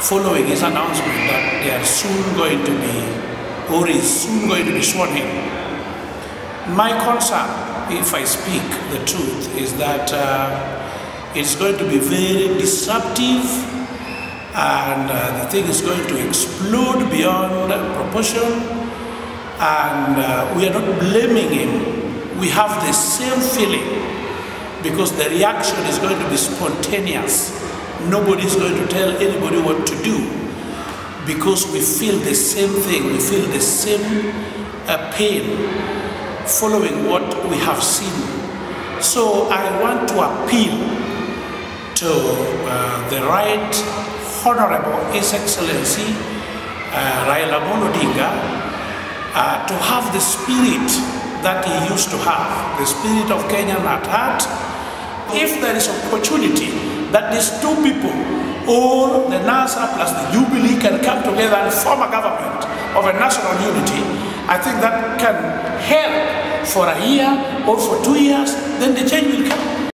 following his announcement that they are soon going to be, or is soon going to be sworn in. My concern, if I speak the truth, is that it's going to be very disruptive, and the thing is going to explode beyond proportion, and we are not blaming him. We have the same feeling, because the reaction is going to be spontaneous. Nobody is going to tell anybody what to do, because we feel the same thing, we feel the same pain following what we have seen. So I want to appeal to the Right Honorable His Excellency Raila Amolo Odinga to have the spirit that he used to have, the spirit of Kenyan at heart. If there is opportunity that these two people, or the NASA plus the Jubilee, can come together and form a government of a national unity, I think that can help for a year or for 2 years, then the change will come.